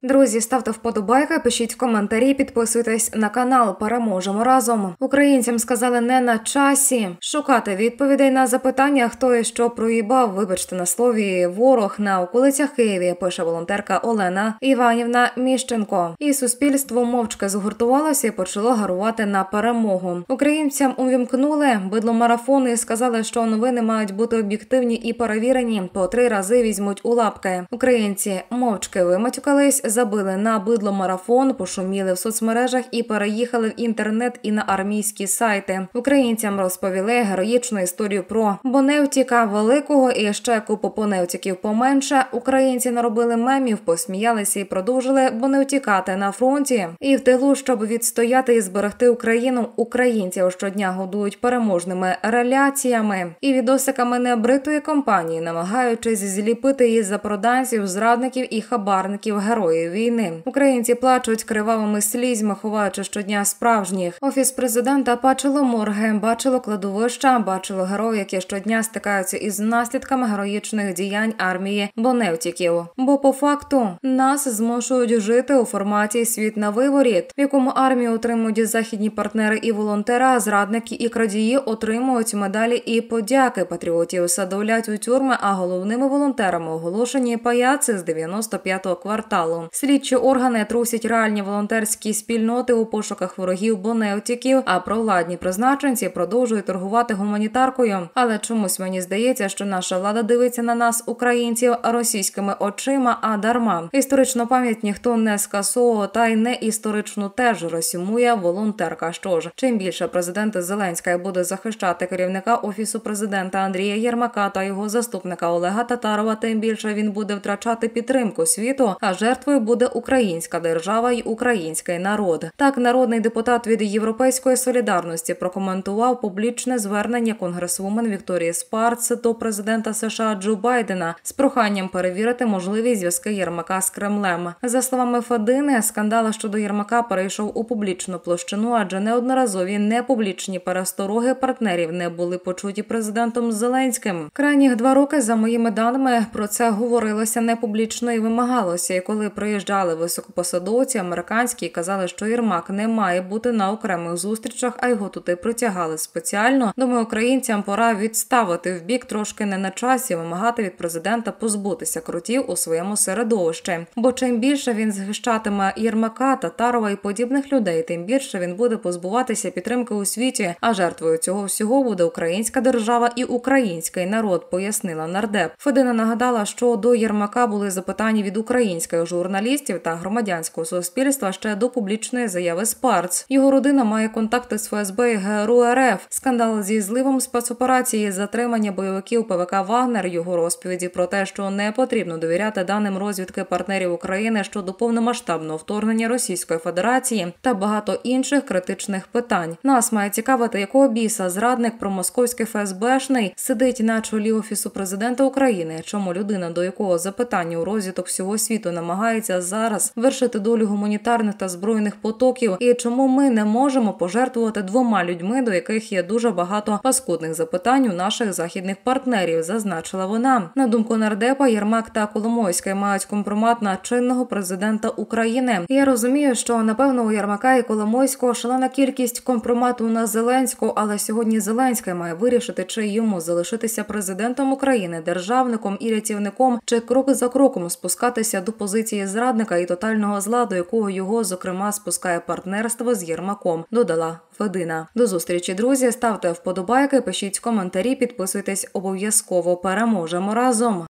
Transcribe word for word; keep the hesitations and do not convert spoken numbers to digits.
Друзі, ставте вподобайки, пишіть коментарі, підписуйтесь на канал. Переможемо разом. Українцям сказали не на часі шукати відповідей на запитання, хто і що проїбав, вибачте на слові, ворог на околицях Києві, пише волонтерка Олена Іванівна Міщенко. І суспільство мовчки згуртувалося і почало гарувати на перемогу. Українцям увімкнули бидломарафон і сказали, що новини мають бути об'єктивні і перевірені, по три рази візьмуть у лапки. Українці мовчки виматюкались, забили на бидломарафон, пошуміли в соцмережах і переїхали в інтернет і на армійські сайти. Українцям розповіли героїчну історію про Боневтіка Великого і ще купу поневтіків поменше. Українці наробили мемів, посміялися і продовжили боневтікати на фронті. І в тилу, щоб відстояти і зберегти Україну, українців щодня годують переможними реляціями і відосиками небритої компанії, намагаючись зліпити її запроданців, зрадників і хабарників героїв війни. Українці плачуть кривавими слізьми, ховаючи щодня справжніх. Офіс президента бачило морги, бачило кладовища, бачило героїв, які щодня стикаються із наслідками героїчних діянь армії боневтіків. Бо по факту нас змушують жити у форматі «світ на виворіт», в якому армію отримують західні партнери і волонтери, а зрадники і крадії отримують медалі і подяки. Патріотів садовлять у тюрми, а головними волонтерами оголошені паяци з дев'яносто п'ятого кварталу. Слідчі органи трусять реальні волонтерські спільноти у пошуках ворогів боневтіків, а провладні призначенці продовжують торгувати гуманітаркою. Але чомусь мені здається, що наша влада дивиться на нас, українців, російськими очима, а дарма. Історичну пам'ять ніхто не скасовував, та й не історичну теж, розсумує волонтерка. Що ж, чим більше президент Зеленський буде захищати керівника Офісу президента Андрія Єрмака та його заступника Олега Татарова, тим більше він буде втрачати підтримку світу, а жертвою буде українська держава й український народ. Так, народний депутат від Європейської солідарності прокоментував публічне звернення конгресвумен Вікторії Спарц до президента США Джо Байдена з проханням перевірити можливі зв'язки Єрмака з Кремлем. За словами Федини, скандал щодо Єрмака перейшов у публічну площину, адже неодноразові непублічні перестороги партнерів не були почуті президентом Зеленським. Крайніх два роки, за моїми даними, про це говорилося непублічно і вимагалося. І коли приїжджали високопосадовці американські і казали, що Єрмак не має бути на окремих зустрічах, а його туди притягали спеціально, думаю, українцям пора відставити в бік, трошки не на часі вимагати від президента позбутися крутів у своєму середовищі. Бо чим більше він захищатиме Єрмака, Татарова і подібних людей, тим більше він буде позбуватися підтримки у світі, а жертвою цього всього буде українська держава і український народ, пояснила нардеп. Федина нагадала, що до Єрмака були запитання від українських журналістів та громадянського суспільства ще до публічної заяви Спарц. Його родина має контакти з ФСБ і ГРУ РФ. Скандал зі зливом спецоперації, затримання бойовиків ПВК «Вагнер», його розповіді про те, що не потрібно довіряти даним розвідки партнерів України щодо повномасштабного вторгнення Російської Федерації та багато інших критичних питань. Нас має цікавити, якого біса зрадник промосковський ФСБшний сидить на чолі Офісу президента України, чому людина, до якого запитання у розвиток всього світу намагається зараз вершити долю гуманітарних та збройних потоків, і чому ми не можемо пожертвувати двома людьми, до яких є дуже багато паскудних запитань у наших західних партнерів, зазначила вона. На думку нардепа, Єрмак та Коломойський мають компромат на чинного президента України. Я розумію, що, напевно, у Єрмака і Коломойського шалена кількість компромату на Зеленського, але сьогодні Зеленський має вирішити, чи йому залишитися президентом України, державником і рятівником, чи крок за кроком спускатися до позиції зрадника і тотального зла, до якого його, зокрема, спускає партнерство з Єрмаком, додала Федина. До зустрічі, друзі. Ставте вподобайки, пишіть коментарі, підписуйтесь обов'язково. Переможемо разом!